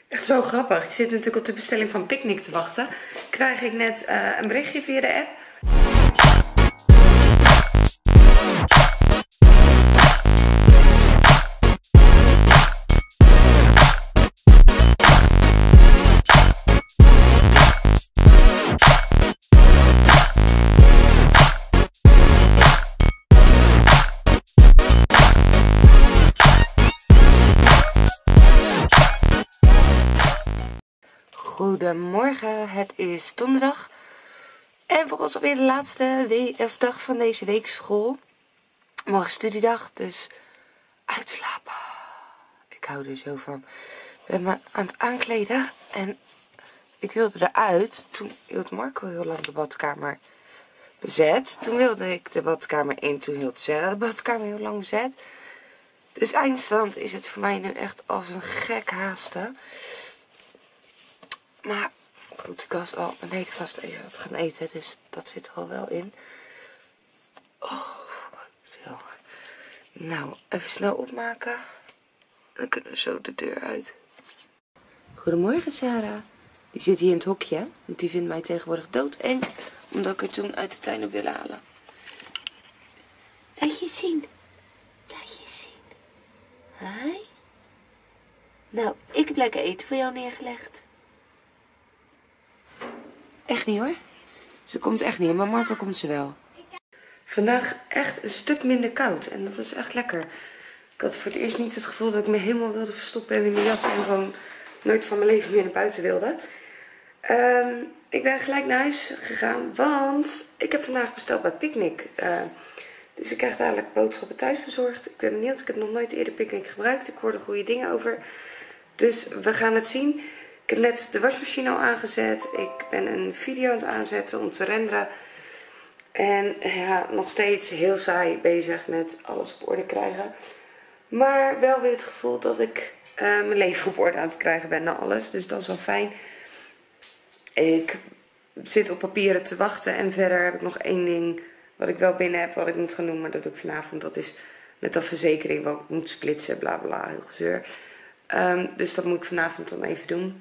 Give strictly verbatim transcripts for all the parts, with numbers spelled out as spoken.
Echt zo grappig. Ik zit natuurlijk op de bestelling van Picnic te wachten. Krijg ik net uh, een berichtje via de app. Goedemorgen, het is donderdag en voor ons alweer de laatste week, of dag van deze week school. Morgen is studiedag, dus uitslapen. Ik hou er zo van. Ik ben me aan het aankleden en ik wilde eruit. Toen hield Marco heel lang de badkamer bezet. Toen wilde ik de badkamer in, toen hield Sarah de badkamer heel lang bezet. Dus eindstand is het voor mij nu echt als een gek haasten. Maar goed, ik was al beneden vast even wat gaan eten, dus dat zit er al wel in. Oh, veel. Nou, even snel opmaken. Dan kunnen we zo de deur uit. Goedemorgen, Sarah. Die zit hier in het hokje, want die vindt mij tegenwoordig doodeng, omdat ik er toen uit de tuin heb willen halen. Laat je zien. Laat je zien. Hi. Nou, ik heb lekker eten voor jou neergelegd. Echt niet hoor. Ze komt echt niet, maar Marco komt ze wel. Vandaag echt een stuk minder koud en dat is echt lekker. Ik had voor het eerst niet het gevoel dat ik me helemaal wilde verstoppen in mijn jas en gewoon nooit van mijn leven meer naar buiten wilde. Um, ik ben gelijk naar huis gegaan, want ik heb vandaag besteld bij Picnic. Uh, dus ik krijg dadelijk boodschappen thuis bezorgd. Ik ben benieuwd, ik heb nog nooit eerder Picnic gebruikt. Ik hoor er goede dingen over. Dus we gaan het zien. Ik heb net de wasmachine al aangezet. Ik ben een video aan het aanzetten om te renderen. En ja, nog steeds heel saai bezig met alles op orde krijgen. Maar wel weer het gevoel dat ik uh, mijn leven op orde aan het krijgen ben na alles. Dus dat is wel fijn. Ik zit op papieren te wachten. En verder heb ik nog één ding wat ik wel binnen heb, wat ik moet gaan doen. Maar dat doe ik vanavond. Dat is met de verzekering wat ik moet splitsen. Bla bla, heel gezeur. Um, dus dat moet ik vanavond dan even doen.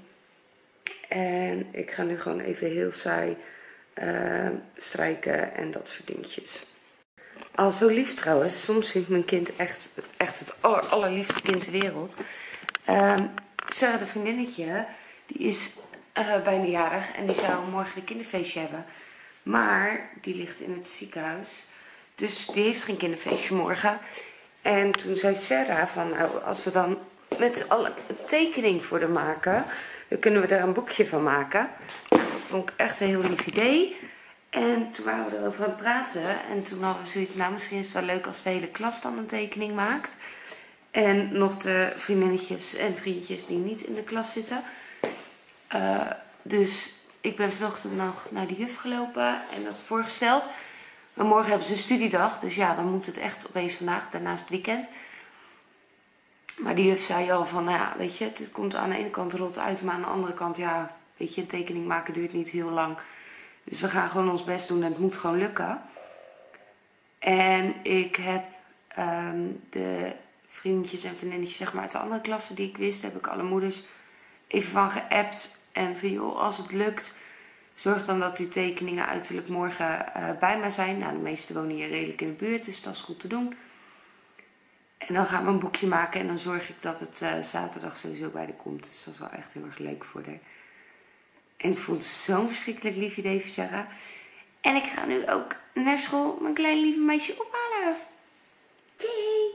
En ik ga nu gewoon even heel saai uh, strijken en dat soort dingetjes. Al zo lief trouwens. Soms vindt mijn kind echt, echt het aller, allerliefste kind ter wereld. Um, Sarah, de vriendinnetje, die is uh, bijna jarig en die zou morgen een kinderfeestje hebben. Maar die ligt in het ziekenhuis. Dus die heeft geen kinderfeestje morgen. En toen zei Sarah van, nou, als we dan met z'n allen een tekening voor haar maken, dan kunnen we daar een boekje van maken. Dat vond ik echt een heel lief idee. En toen waren we erover aan het praten. En toen hadden we zoiets, nou misschien is het wel leuk als de hele klas dan een tekening maakt. En nog de vriendinnetjes en vriendjes die niet in de klas zitten. Uh, dus ik ben vanochtend nog naar de juf gelopen en dat voorgesteld. Maar morgen hebben ze een studiedag. Dus ja, dan moet het echt opeens vandaag, daarnaast het weekend. Maar die juf zei al van, nou ja, weet je, het komt aan de ene kant rot uit, maar aan de andere kant, ja, weet je, een tekening maken duurt niet heel lang. Dus we gaan gewoon ons best doen en het moet gewoon lukken. En ik heb um, de vriendjes en vriendinnetjes, zeg maar, uit de andere klassen die ik wist, heb ik alle moeders even van geappt. En van, joh, als het lukt, zorg dan dat die tekeningen uiterlijk morgen uh, bij mij zijn. Nou, de meeste wonen hier redelijk in de buurt, dus dat is goed te doen. En dan gaan we een boekje maken en dan zorg ik dat het uh, zaterdag sowieso bij de komt. Dus dat is wel echt heel erg leuk voor haar. En ik vond het zo'n verschrikkelijk lief idee van Sarah. En ik ga nu ook naar school mijn klein lieve meisje ophalen. Yay!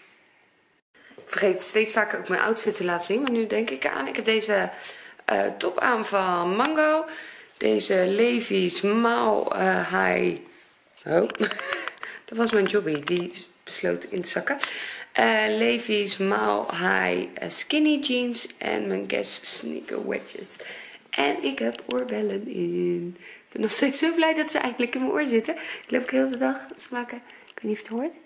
Ik vergeet steeds vaker ook mijn outfit te laten zien. Maar nu denk ik aan. Ik heb deze uh, top aan van Mango. Deze Levi's Mile uh, High. Oh, dat was mijn jobby. Die besloot in te zakken. Uh, Levi's Mile High uh, Skinny Jeans. En mijn Guess sneaker wedges. En ik heb oorbellen in. Ik ben nog steeds zo blij dat ze eindelijk in mijn oor zitten. Ik loop ook heel de dag te maken. Ik weet niet of je het hoort.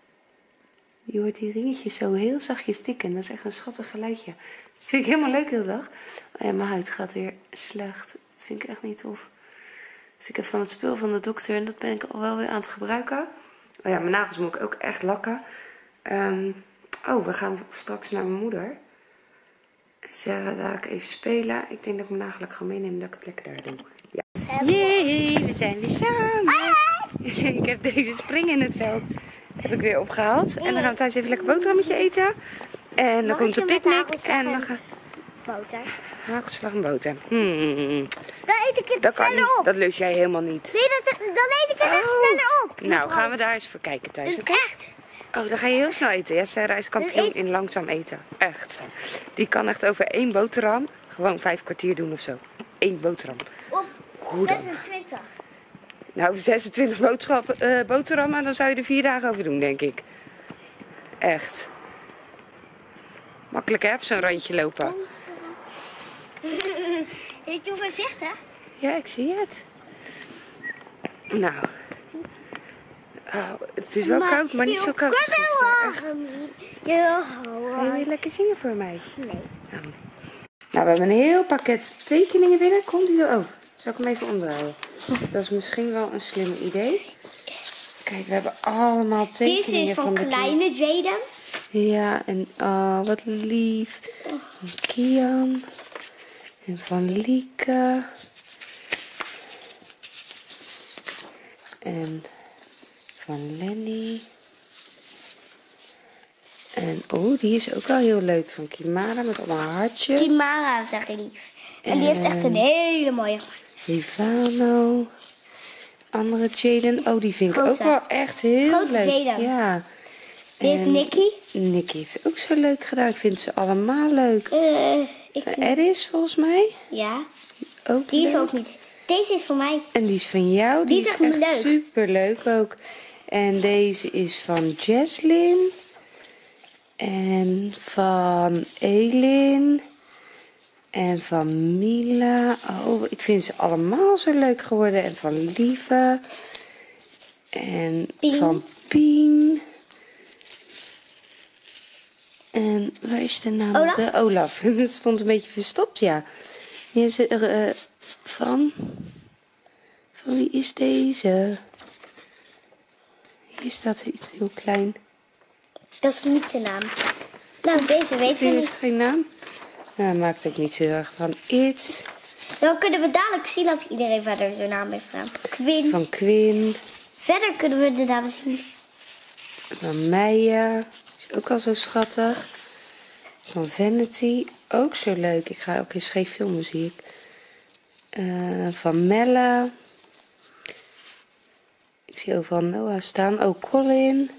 Je hoort die ringetjes zo heel zachtjes tikken. Dat is echt een schattig geluidje. Dat vind ik helemaal leuk de hele dag. Oh ja, mijn huid gaat weer slecht. Dat vind ik echt niet tof. Dus ik heb van het spul van de dokter. En dat ben ik al wel weer aan het gebruiken. Oh ja, mijn nagels moet ik ook echt lakken. Um, oh, we gaan straks naar mijn moeder. Sarah, daar ga ik even spelen. Ik denk dat ik mijn nagellak gewoon meeneem en dat ik het lekker daar doe. Ja. Jee, we zijn weer samen. Ik heb deze spring in het veld heb ik weer opgehaald. En dan gaan we thuis even lekker boterhammetje eten. En dan Mag komt de ik je met picknick. En dan hagelslag gaan boter. hagelslag en boter. Hmm. Dan eet ik het Dat kan sneller niet. op. Dat lust jij helemaal niet. Nee, dat, dan eet ik het echt Oh. sneller op. Nou, gaan we daar eens voor kijken thuis, Dus oké? echt. Oh, dan ga je heel snel eten. Ja, Sarah is kampioen Dus ik- in langzaam eten. Echt. Die kan echt over één boterham gewoon vijf kwartier doen of zo. Eén boterham. Of Hoe dan? zesentwintig. Nou, zesentwintig boodschap, uh, boterhammen, dan zou je er vier dagen over doen, denk ik. Echt. Makkelijk hè, op zo'n randje lopen. Ik doe voorzichtig. Ja, ik zie het. Nou. Oh, het is wel koud, maar niet zo koud als gisteren. Echt. Ja. Ga je weer lekker zingen voor mij? Nee. Nou. Nou, we hebben een heel pakket tekeningen binnen. Komt die er? Oh, zal ik hem even omdraaien? Dat is misschien wel een slim idee. Kijk, we hebben allemaal tekeningen Deze is van, van de kleine Jaden. Ja, en oh, wat lief. Van Kian. En van Lieke. En van Lenny. En oh, die is ook wel heel leuk. Van Kimara met allemaal hartjes. Kimara, zeg ik lief. En die heeft echt een hele mooie. Rivano. Andere Jaden. Oh, die vind ik Grote. ook wel echt heel Grote leuk. Jaden. Ja. Dit is En Nicky. Nicky heeft ook zo leuk gedaan. Ik vind ze allemaal leuk. Eh, ik vind... Eris volgens mij. Ja, Ook die is leuk. ook niet. Deze is voor mij. En die is van jou. Die, Die is is echt echt leuk. super leuk ook. En deze is van Jesslyn. En van Elin. En van Mila. Oh, ik vind ze allemaal zo leuk geworden. En van Lieve. En Pien. van Pien. En waar is de naam? Olaf? De Olaf. Het stond een beetje verstopt, ja. Hier is er uh, van. Van wie is deze? Hier staat iets heel klein. Dat is niet zijn naam. Nou, deze weten Die we heeft niet. geen naam. Nou, maakt ook niet zo erg van iets. Dan kunnen we dadelijk zien als iedereen verder zijn naam heeft gedaan. Quinn. Van Quinn. Verder kunnen we de namen zien. Van Meijer. Is ook al zo schattig. Van Vanity. Ook zo leuk. Ik ga ook eens geen filmen, zie ik. Uh, van Melle. Ik zie overal Noah staan. Oh, Colin.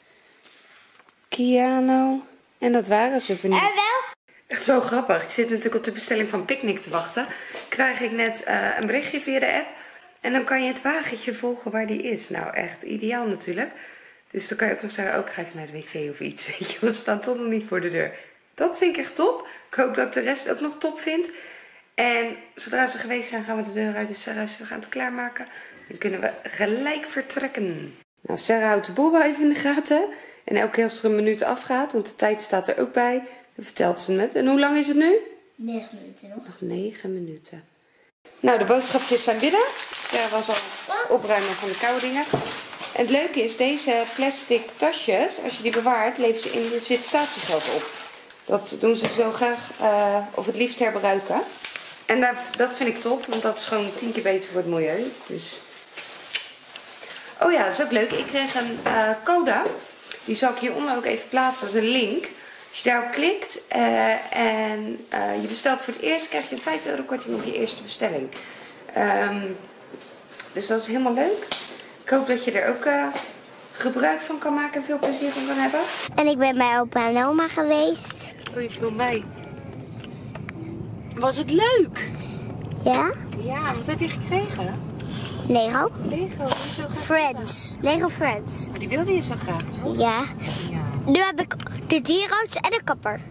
Kiano. En dat waren ze voor nu. En wel? Echt zo grappig. Ik zit natuurlijk op de bestelling van Picnic te wachten. Krijg ik net uh, een berichtje via de app. En dan kan je het wagentje volgen waar die is. Nou, echt ideaal natuurlijk. Dus dan kan je ook nog zeggen, ook oh, ga even naar de wc of iets. Weet je, want ze staan toch nog niet voor de deur. Dat vind ik echt top. Ik hoop dat ik de rest ook nog top vind. En zodra ze geweest zijn, gaan we de deur uit. Dus Sarah, ze gaan het klaarmaken. Dan kunnen we gelijk vertrekken. Nou, Sarah houdt de boel wel even in de gaten. En elke keer als er een minuut afgaat, want de tijd staat er ook bij, dan vertelt ze het. En hoe lang is het nu? Negen minuten nog. Nog negen minuten. Nou, de boodschapjes zijn binnen. Sarah was al opruimen van de koude dingen. En het leuke is, deze plastic tasjes, als je die bewaart, leven ze in, er zit statiegeld op. Dat doen ze zo graag, uh, of het liefst herbruiken. En dat, dat vind ik top, want dat is gewoon tien keer beter voor het milieu. Dus... Oh ja, dat is ook leuk. Ik kreeg een uh, code. Die zal ik hieronder ook even plaatsen als een link. Als je daarop klikt uh, en uh, je bestelt voor het eerst, krijg je een vijf euro korting op je eerste bestelling. Um, dus dat is helemaal leuk. Ik hoop dat je er ook uh, gebruik van kan maken en veel plezier van kan hebben. En ik ben bij opa en oma geweest. Oh, je viel mij. Was het leuk? Ja? Ja, wat heb je gekregen? Lego. Lego, die zo graag. Friends. Lego Friends. Maar die wilde je zo graag, toch? Ja. Ja. Nu heb ik de dierenarts en de kapper.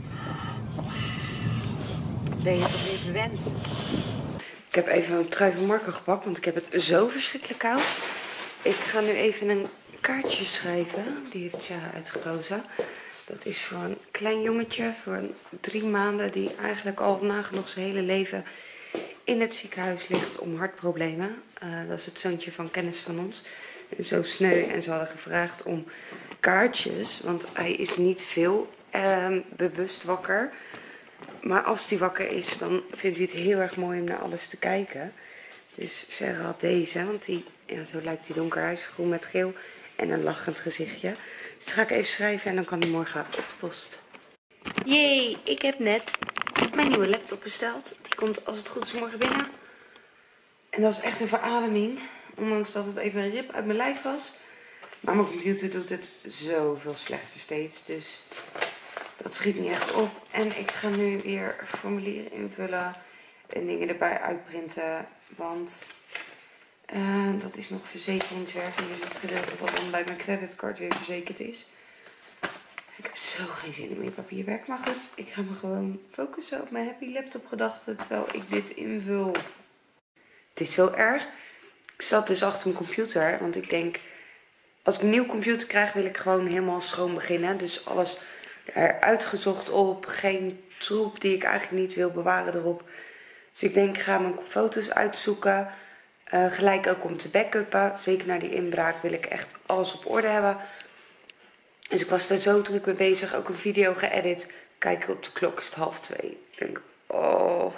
Ben je toch weer verwend? Ik heb even een trui van Marco gepakt, want ik heb het zo verschrikkelijk koud. Ik ga nu even een kaartje schrijven. Die heeft Sarah uitgekozen. Dat is voor een klein jongetje, voor drie maanden, die eigenlijk al nagenoeg zijn hele leven in het ziekenhuis ligt om hartproblemen. Uh, dat is het zoontje van kennis van ons. En zo sneu. En ze hadden gevraagd om kaartjes, want hij is niet veel uh, bewust wakker. Maar als hij wakker is, dan vindt hij het heel erg mooi om naar alles te kijken. Dus Sarah had deze, want die, ja, zo lijkt hij donker. Hij is groen met geel en een lachend gezichtje. Dus dan ga ik even schrijven en dan kan hij morgen op de post. Jee, ik heb net mijn nieuwe laptop besteld. Die komt als het goed is morgen binnen. En dat is echt een verademing. Ondanks dat het even een rip uit mijn lijf was. Maar mijn computer doet het zoveel slechter steeds. Dus dat schiet niet echt op. En ik ga nu weer formulieren invullen. En dingen erbij uitprinten. Want uh, dat is nog verzekeringswerk. En dus het gedeelte wat dan bij mijn creditcard weer verzekerd is. Ik heb zo geen zin in meer papierwerk. Maar goed, ik ga me gewoon focussen op mijn happy laptop gedachten. Terwijl ik dit invul. Het is zo erg. Ik zat dus achter mijn computer. Want ik denk, als ik een nieuw computer krijg, wil ik gewoon helemaal schoon beginnen. Dus alles eruit gezocht op. Geen troep die ik eigenlijk niet wil bewaren erop. Dus ik denk, ik ga mijn foto's uitzoeken. Uh, gelijk ook om te backuppen. Zeker na die inbraak wil ik echt alles op orde hebben. Dus ik was er zo druk mee bezig. Ook een video geëdit. Kijk op de klok, is het half twee. Ik denk, oh.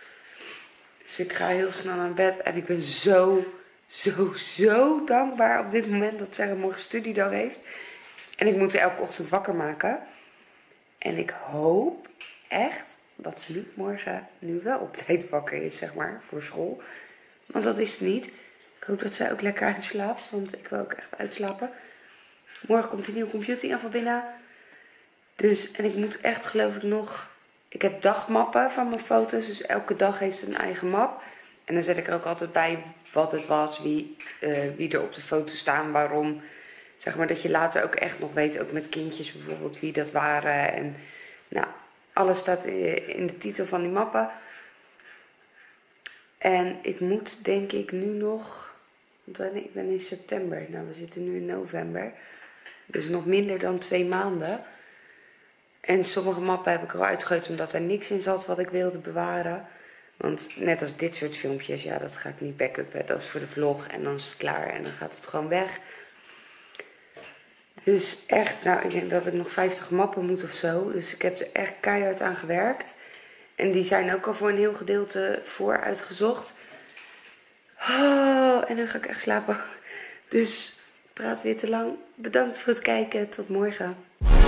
Dus ik ga heel snel naar bed. En ik ben zo, zo, zo dankbaar op dit moment dat Sarah morgen studiedag heeft. En ik moet haar elke ochtend wakker maken. En ik hoop echt dat ze niet morgen nu wel op tijd wakker is, zeg maar, voor school. Want dat is het niet. Ik hoop dat zij ook lekker uitslaapt, want ik wil ook echt uitslapen. Morgen komt een nieuwe computer in van binnen. Dus, en ik moet echt, geloof ik, nog... Ik heb dagmappen van mijn foto's, dus elke dag heeft een eigen map. En dan zet ik er ook altijd bij wat het was, wie, uh, wie er op de foto staan, waarom. Zeg maar dat je later ook echt nog weet, ook met kindjes bijvoorbeeld, wie dat waren. En nou, alles staat in de titel van die mappen. En ik moet denk ik nu nog, want ik ben in september, nou we zitten nu in november. Dus nog minder dan twee maanden. En sommige mappen heb ik er al uitgegooid omdat er niks in zat wat ik wilde bewaren. Want net als dit soort filmpjes, ja dat ga ik niet backuppen. Dat is voor de vlog en dan is het klaar en dan gaat het gewoon weg. Dus echt, nou ik denk dat ik nog vijftig mappen moet of zo. Dus ik heb er echt keihard aan gewerkt. En die zijn ook al voor een heel gedeelte voor uitgezocht. Oh, en nu ga ik echt slapen. Dus praat weer te lang. Bedankt voor het kijken. Tot morgen.